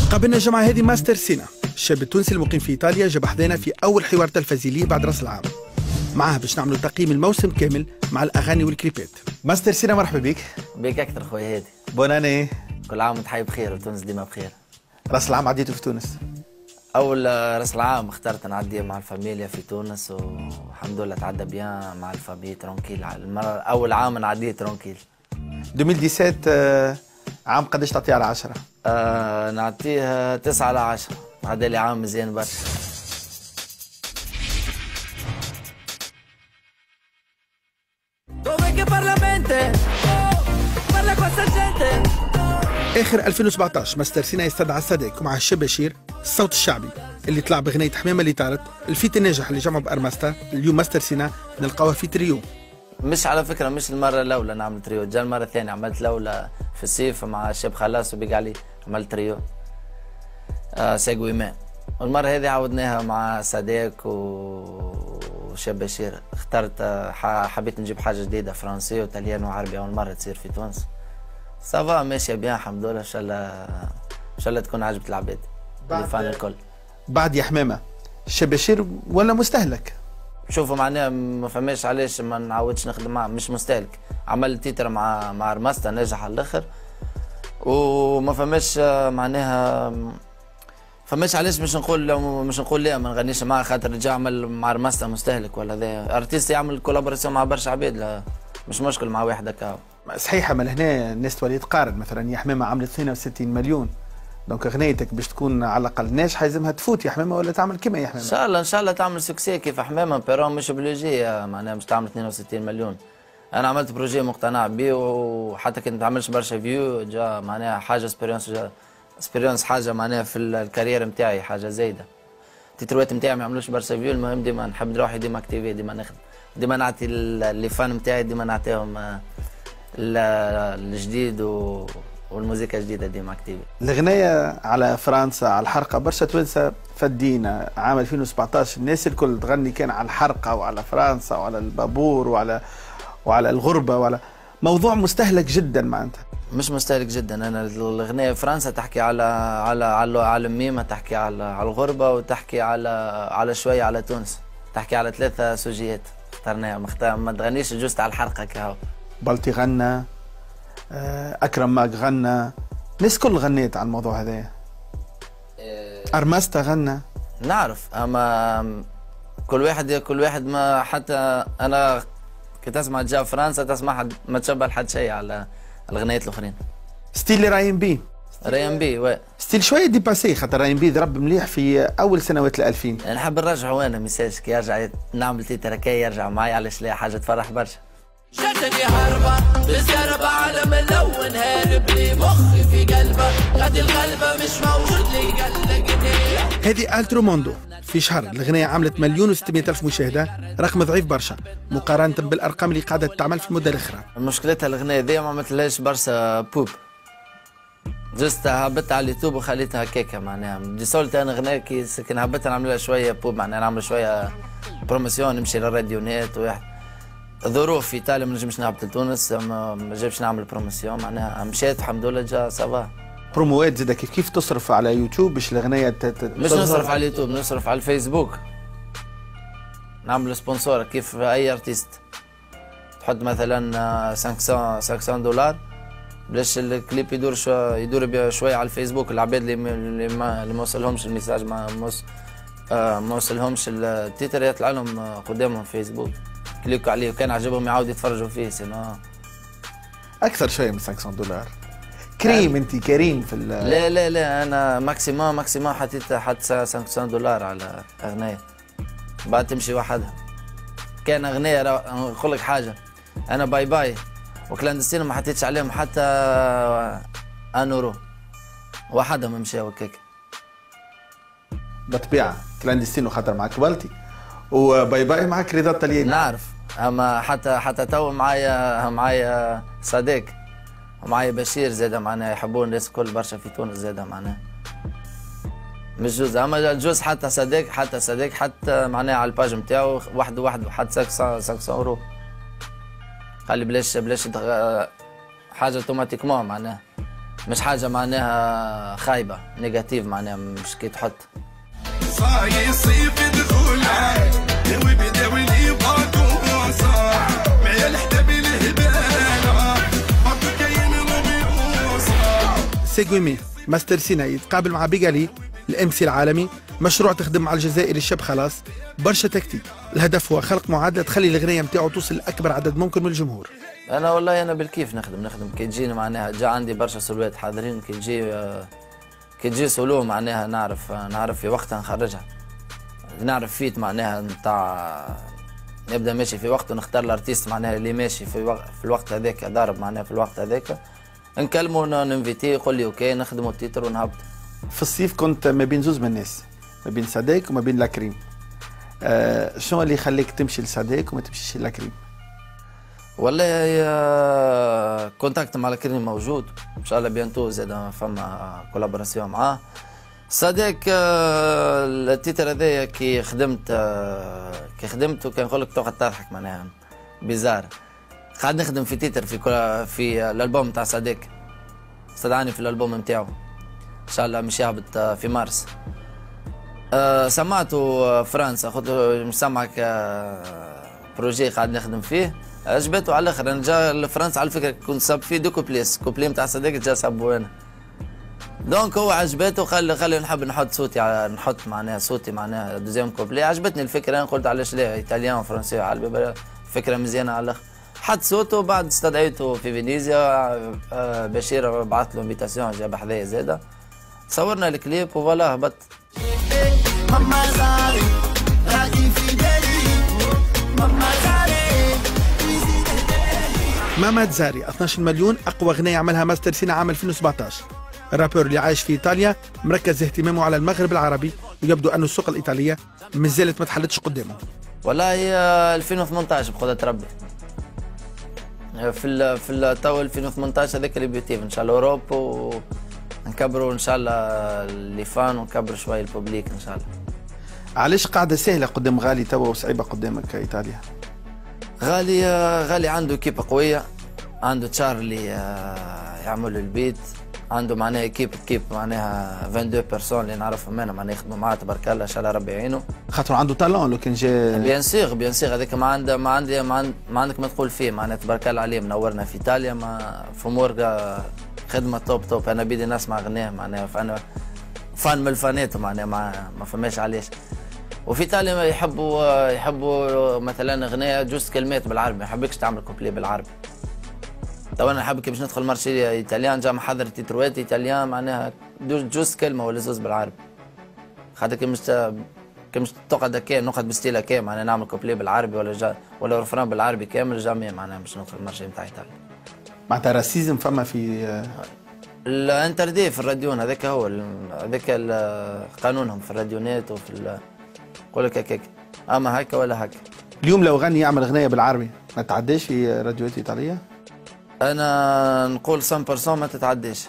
قابلنا الجمعة هذه ماستر سينا، الشاب التونسي المقيم في إيطاليا، جاب حدانا في أول حوار تلفزي ليه بعد رأس العام. معاه باش نعملوا تقييم الموسم كامل مع الأغاني والكليبات. ماستر سينا مرحبا بك. بك أكثر خويا هادي. بوناني. كل عام وانت حي بخير وتونس ديما بخير. رأس العام عديته في تونس؟ أول رأس العام اخترت نعديه مع الفاميليا في تونس والحمد لله تعدى بيان مع الفاميليا ترونكيل. المرة أول عام نعديه ترونكيل. 2017 عام قداش تعطيه على 10؟ نعطيه 9 على 10. هذا لي عام مزيان برشا. آخر 2017 ماستر سينا يستدعى السادك ومع الشاب بشير الصوت الشعبي اللي طلع بغنية حمامة اللي طارت، الفيت الناجح اللي جمعه بأرماستا. اليوم ماستر سينا نلقاوها في تريو. مش على فكرة مش المرة الأولى نعمل تريو، جا المرة الثانية عملت الأولى في الصيف مع الشاب خلاص وبقى علي عملت تريو ساقوي ماء، والمرة هذه عاودناها مع سادك وشاب بشير. اخترت حبيت نجيب حاجة جديدة فرنسية وطليان وعربي أول مرة تصير في تونس. سافا ماشية بيان الحمد لله، إن شاء الله تكون عجبت العباد الفان الكل. بعد يا حمامة الشاب بشير ولا مستهلك؟ شوفوا معناها ما فماش علاش ما نعاودش نخدم معاه، مش مستهلك. عملت تيتر مع ارماستا ناجح على الاخر، وما فماش معناها فماش علاش مش نقول لا ما نغنيش معاه، خاطر رجع عمل مع ارماستا مستهلك ولا ذا ارتيست يعمل كولابوراسيون مع برشا عباد، لا مش مشكل مع واحد هكا. صحيحه من هنا الناس تولي تقارن، مثلا يا حمامه عملت 62 مليون، دونك اغنيتك باش تكون على الاقل ناجحه لازمها تفوت يا حمامه ولا تعمل كيما يا حمامه. ان شاء الله تعمل سوكسي كيف حمامه، بيرون مش بلوجي معناها مش تعمل 62 مليون. انا عملت بروجي مقتنع به، وحتى كنت ما تعملش برشا فيو جا معناها حاجه اسبيريونس حاجه معناها في الكارير نتاعي حاجه زايده. التتروات نتاعي ما يعملوش برشا فيو، المهم ديما نحب روحي ديما اكتيفي، ديما نخدم، ديما نعطي اللي فان نتاعي، ديما نعطيهم الجديد والموسيقى الجديده ديما اكتيفي. الغنايه على فرنسا على الحرقه برشا توانسه فدينا عام 2017 الناس الكل تغني كان على الحرقه وعلى فرنسا وعلى البابور وعلى الغربه وعلى موضوع مستهلك جدا معناتها. مش مستهلك جدا، انا الغنايه فرنسا تحكي على الميمه، تحكي على الغربه، وتحكي على شويه على تونس، تحكي على 3 سوجيات اخترناها. ما تغنيش جوست على الحرقه كهو. بلطي غنى، اكرم ماك غنى، الناس كل غنيت على الموضوع هذايا. ارماستا غنى. نعرف، اما كل واحد ما حتى انا كي تسمع جا فرنسا تسمع ما تشبه لحد شيء على الغنيات الاخرين. ستيل راين بي. راين بي وي ستيل شويه ديباسي، خاطر راين بي ضرب مليح في اول سنوات ال2000. نحب نرجعه انا ميساج كي يرجع نعمل تيتر هكا يرجع معايا، علاش لا حاجه تفرح برشا. جاتني هربة بزربة على ملون هارب لي مخي في قلبه، غادي الغلبة مش موجود لي قلقني. هذه الترو موندو في شهر الغنية عملت 1,600,000 مشاهدة، رقم ضعيف برشا مقارنة بالأرقام اللي قاعدة تعمل في المدة الأخرى. مشكلتها الغنية دي ما عملتلهاش برشا بوب، جست هبطت على اليوتيوب وخليتها هكاكا معناها. دي سولت انا غنية كي هبطت نعملها شوية بوب، معناها نعمل شوية بروموسيون، نمشي للراديونات واحد ظروف في ايطاليا ما نجمش نهبط لتونس، ما جابش نعمل بروموسيون، معناها مشيت الحمد لله جا سافا. بروموات زاد كيف تصرف على يوتيوب باش الغنية مش نصرف على اليوتيوب، نصرف على الفيسبوك، نعمل سبونسور كيف اي ارتيست. تحط مثلا 500 دولار باش الكليب يدور شويه على الفيسبوك. العباد اللي ما وصلهمش الميساج، ما وصلهمش التيتر، يطلع لهم قدامهم فيسبوك، كليكوا عليه وكان عجبهم يعاودوا يتفرجوا فيه. سينو اكثر شويه من 500 دولار. كريم انت كريم في لا انا ماكسيموم حطيت 500 دولار على اغنيه، بعد تمشي وحدها. كان اغنيه نقول لك حاجه، انا باي باي وكلاندستين ما حطيتش عليهم حتى €1 وحدهم مشاو هكاك. بالطبيعه كلاندستين خاطر معك بلطي، وباي باي معك رضا الطلياني. نعرف، اما حتى تو معايا صديق ومعايا بشير زاد معناها، يحبون الناس الكل برشا في تونس زاد معناها. مش جزء، اما الجزء حتى صديق حتى معناها على الباج نتاعو وحده حتى 500 €. قال لي بلاش حاجه اوتوماتيكمون معناها مش حاجه معناها خايبه نيجاتيف، معناها مش كي تحط صاي صيف دخولها وبداوي لي باكو صار معايا الحداب الهباله برضو كاين ربيع سيغويمي ماستر سينا يتقابل مع بيغالي الام سي العالمي، مشروع تخدم مع الجزائري الشاب خلاص، برشا تكتيك. الهدف هو خلق معادله تخلي الغنايه نتاعو توصل لاكبر عدد ممكن من الجمهور. انا والله انا بالكيف نخدم كي تجيني معناها جا عندي برشا سولوات حاضرين، كي تجي سولو معناها نعرف في وقتها نخرجها، نعرف فيت معناها نتاع نبدا ماشي في وقت ونختار الارتيست معناها اللي ماشي في الوقت هذاك ضارب معناها في الوقت هذاك، نكلمه ننفيتي يقول لي اوكي نخدموا التيتر ونهبط. في الصيف كنت ما بين زوز من الناس، ما بين ساديك وما بين لاكريم. شنو اللي يخليك تمشي لساديك وما تمشيش للاكريم؟ والله كونتاكت مع لاكريم موجود ان شاء الله بيانتو زاد فما كولابوراسيون معاه. صديق التيتر هذايا كي خدمته كان نقول لك تقعد تضحك معناها بيزار. قاعد نخدم في تيتر في الالبوم تاع صديق، استدعاني في الالبوم نتاعو ان شاء الله مش يهبط في مارس. سمعته فرنسا قلت له مش سامعك بروجي قاعد نخدم فيه، عجبته على الاخر. انا جا لفرنسا على فكره كنت صاب فيه دو كوبلي نتاع صديق جا صابو انا، دونك هو عجبته خلي نحب نحط معناها صوتي معناها دوزيام كوبلي. عجبتني الفكره، انا قلت علاش لا ايطاليان وفرنسي على الباب، فكره مزيانه على الاخر. حط صوته بعد استدعيته في فينيزيا، بشير بعث له انفيتاسيون جاب حذايا زاده، صورنا الكليب وفوالا هبط. ماما زاري راجي في بالي ماما زاري ماما زاري 12 مليون اقوى غنايه عملها ماستر سينا عام 2017. الرابور اللي عايش في ايطاليا مركز اهتمامه على المغرب العربي، ويبدو أن السوق الايطاليه مازالت ما تحلتش قدامه. والله 2018 بقدرة ربي في التو 2018 هذاك اللي بيوتيف ان شاء الله اوروب، ونكبروا ان شاء الله اللي فان ونكبر شويه البوبليك ان شاء الله. علاش قاعده سهله قدام غالي توا وصعيبه قدامك ايطاليا؟ غالي عنده كيبه قويه، عنده تشارلي يعمل البيت، عنده معناها كيب معناها 22 بيرسون اللي نعرفهم انا معناها يخدموا معاه تبارك الله ان شاء الله ربي يعينه. خاطر عنده تالون لو كان جا بيان سيغ هذاك ما عندك ما تقول فيه معناها تبارك الله عليه. منورنا في ايطاليا في امور خدمه توب. انا بيدي نسمع غناه معناها، فانا فان من الفانات معناها ما فماش علاش. وفي ايطاليا يحبوا مثلا غنايه جوست كلمات بالعربي، ما يحبكش تعمل كوبلي بالعربي. طبعا انا حابب كي باش ندخل مارشي ايطاليان جا محضر تيتروات ايطاليان معناها جوست كلمه ولا زوز بالعربي. خاطر كي مش تقعد هكا نقعد بستيل هكا معناها نعمل كوبلي بالعربي ولا رفران بالعربي كامل جامي معناها باش ندخل المارشي نتاع ايطاليا. معناتها راسيزم فما في الانتردي في الراديون، هذاك هو هذاك قانونهم في الراديونات وفي يقول لك هكاك اما هكا ولا هكا. اليوم لو غني يعمل غنايه بالعربي ما تعداش في راديوات ايطاليه؟ انا نقول 100% ما تتعداش،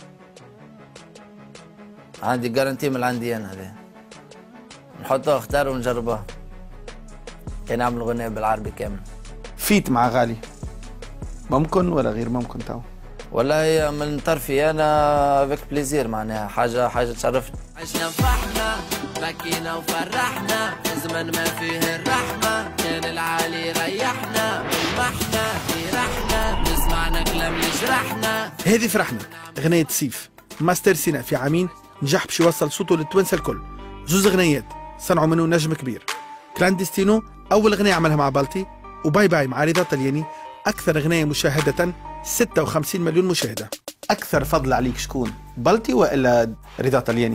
عندي جارانتي من عندي انا هذا، نحطوه اختار ونجربوه كان نعمل غنايه بالعربي كامل. فيت مع غالي ممكن ولا غير ممكن تو؟ والله من طرفي انا بك بليزير معناها حاجه تشرفني. عشنا فرحنا بكينا وفرحنا زمن ما فيه الرحمه، كان العالي ريحنا والمحنا فرحنا نسمعنا كلام اللي جرحنا. هذه فرحنا غنايه سيف ماستر سينا في عامين نجح باش يوصل صوته للتوانسه الكل. زوز غنايات صنعوا منه نجم كبير. كلانديستينو اول غنايه عملها مع بالتي، وباي باي مع رضا طلياني اكثر غنايه مشاهده 56 مليون مشاهده. اكثر فضل عليك شكون؟ بالتي والا رضا طلياني؟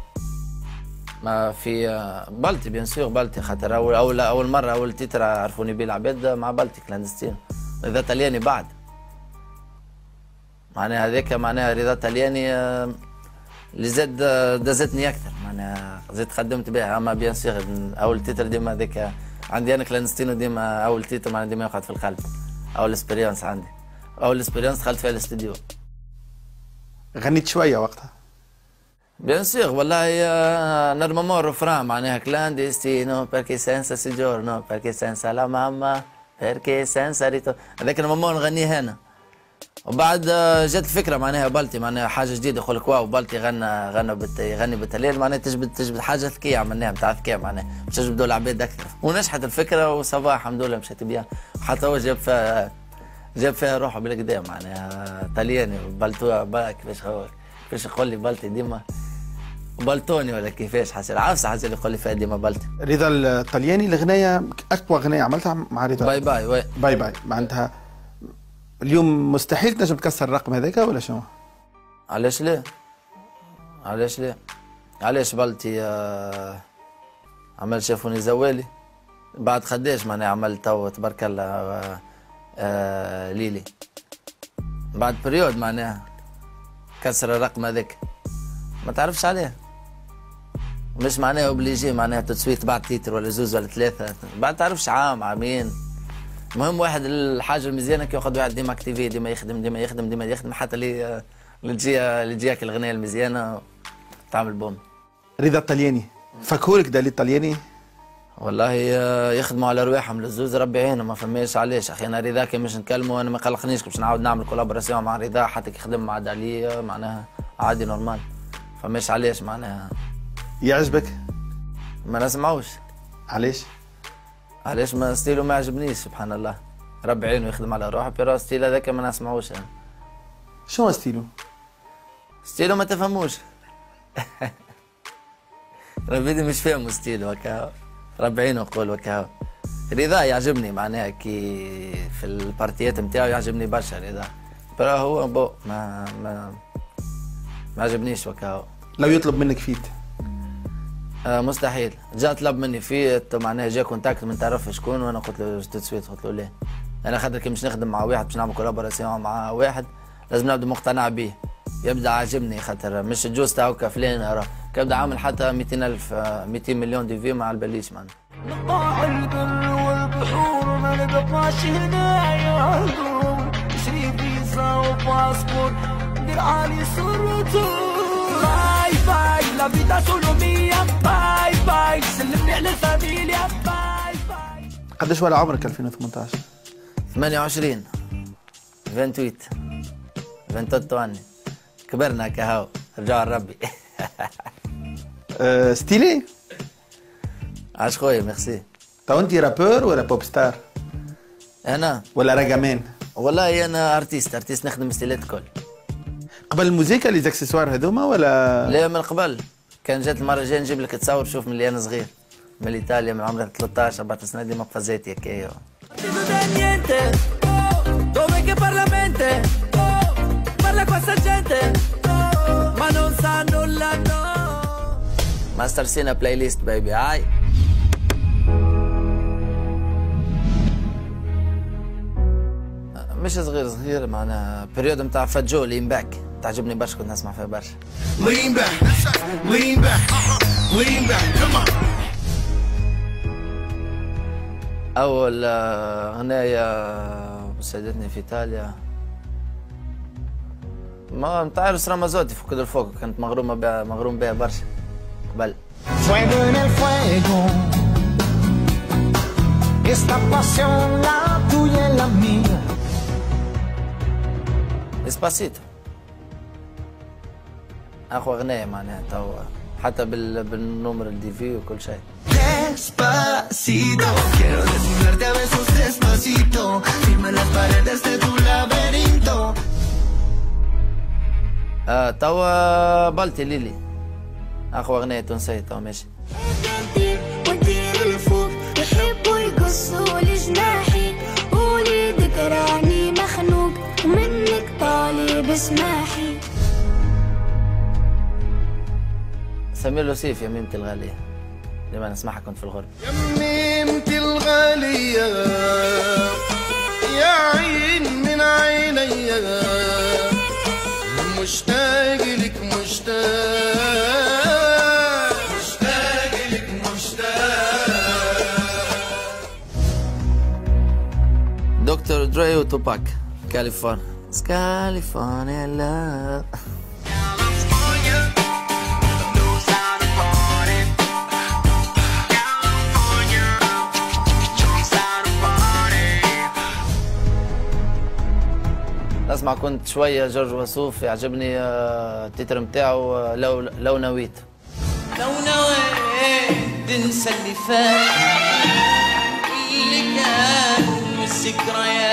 ما في بالتي بيان سور بالتي، خاطر اول مره اول تيتر عرفوني بيه العباد مع بالتي كلاندستين. رضا طلياني بعد معناها هذاك معناها رضا طلياني اللي زاد دازتني اكثر معناها زدت خدمت بها. اما بيان سور اول تيتر ديما هذاك عندي انا كلاندستينو ديما اول تيتر معناها ديما يقعد في القلب. اول اسبيريونس عندي، اول اسبيريونس دخلت فيها الاستديو. غنيت شويه وقتها؟ بيان سيغ والله نورمالمون الرفران معناها كلانديستينو بيركي سانسا سيجورنو بيركي سانسا لا ماما بيركي سانسا ريتو، هذاك نورمالمون نغنيه انا. وبعد جات الفكره معناها بالتي معناها حاجه جديده يقول لك واو بالتي يغني بالتاليل معناها تجبد حاجه ذكيه عملناها نتاع ذكيه معناها باش تجبدوا العباد اكثر ونجحت الفكره وصباح الحمد لله مشات بيان حتى هو جاب فيها روحه بالكدا معناها طلياني بالتو كيفاش يقول لي بالتي ديما بالتوني ولا كيفاش حسن عفسه حسن يقول لي فيها ديما بالتي. رضا الطلياني الغنايه اقوى غنايه عملتها مع رضا باي باي وي باي باي معناتها اليوم مستحيل تنجم تكسر الرقم هذاك ولا شنو؟ علاش لا؟ علاش بالتي عمل شافوني زوالي بعد خداش معناها عملت تو تبارك الله ليلي بعد بريود معناها كسر الرقم هذاك ما تعرفش عليه مش معناها اوبليجي معناها تسويت بعد تيتر ولا زوز ولا ثلاثه بعد تعرفش عام عامين المهم واحد الحاجه المزيانه كي ياخذ واحد ديما اكتيفي ديما يخدم حتى اللي تجيك الغنيه المزيانه تعمل بوم. رضا الطلياني فكهولك دالي الطلياني؟ والله يخدموا على رواحهم للزوز ربي يعينهم ما فماش علاش اخي انا رضا كي مش نكلموا انا ما قلقنيش باش نعاود نعمل كولابوراسيون مع رضا حتى كي خدم مع دالي معناها عادي نورمال فماش علاش معناها. يعجبك؟ ما نسمعوش. علاش ما ستيلو ما عجبنيش سبحان الله ربي عينه يخدم على روحه بيرا ستيل هذاك ما نسمعوش انا. شنو ستيلو؟ ستيلو ما تفهموش ربي مش فاهم ستيلو هكا ربي عينه يقول هكا. رضا يعجبني معناها كي في البارتيات نتاعو يعجبني برشا رضا بيرا هو بو ما عجبنيش هكا. لو يطلب منك فيت؟ مستحيل جا طلب مني فيت معناها جا كونتاكت من تعرف شكون وانا قلت له تسويت قلت له لا انا خاطر كي مش نخدم مع واحد باش نعمل كولابوراسيون مع واحد لازم نبدا مقتنع به يبدا عاجبني خاطر مش الجوز تاعو كفلان راه كيبدا عامل حتى 200 مليون دي في ما على باليش معناها. نقطع البر والبحور ما نبقاش هنايا نشري فيزا وباسبور ندير علي صورته. باي باي لا فيتا سولو ميا باي باي سلمني على الفاميليا باي باي. قداش ولا عمرك 2018؟ 28 28 كبرنا كهو رجع ربي ستيلي؟ عاش خويا ميرسي. تو انت رابور ولا بوب ستار؟ انا ولا راجامان؟ والله انا ارتيست نخدم ستيلات الكل. قبل الموسيقى لي زاكسيسوار هذوما ولا؟ لا من قبل كان جات المره الجايه نجيب لك تصور شوف من اللي انا صغير من ايطاليا من عمري 13 14 سنه ديما قفزاتي هكايا. ماستر سينا بلاي ليست بيبي هاي. مش صغير معناها بريود نتاع فجو لين باك تعجبني برشا كنت نسمع فيها برشا. lean back come on. أول غناية ساعدتني في إيطاليا ما نتعرف رمزوتي في كل الفوق كانت مغروم بها برشا قبل. Fuego en el fuego, esta pasión la tuya y la mía. Despacito أقوى غناية معناها توا حتى بالنمر الدي في وكل شيء. Despacito, quiero desnudarte a besos despacito, firma las paredes de tu laberinto. توا بالتي ليلي أقوى غناية تونسية توا ماشي. ونطير لفوق يحبوا يقصوا لي جناحي وليدك راني مخنوق ومنك طالب اسماحي. سمير لوسيف يا ميمتي الغالية ديما نسمعها كنت في الغرب. يا ميمتي الغالية يا عين من عيني مشتاق لك دكتور دري وتوباك كاليفورنيا لا. نسمع كنت شويه جورج وسوف، يعجبني التتر نتاعو لو نويت. لو نويت تنسى اللي فات اللي كان والذكريات